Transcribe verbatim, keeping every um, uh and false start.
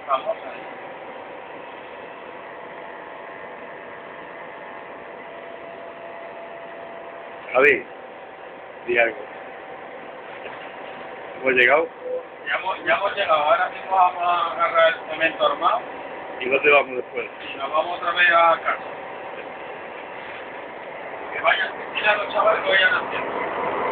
Vamos ahí. Javi, di algo. ¿Hemos llegado? Ya hemos, ya hemos llegado, ahora mismo vamos a agarrar el cemento armado ¿Y dónde vamos después? y nos vamos otra vez a casa. Que vayan, mira los chavales que vayan haciendo.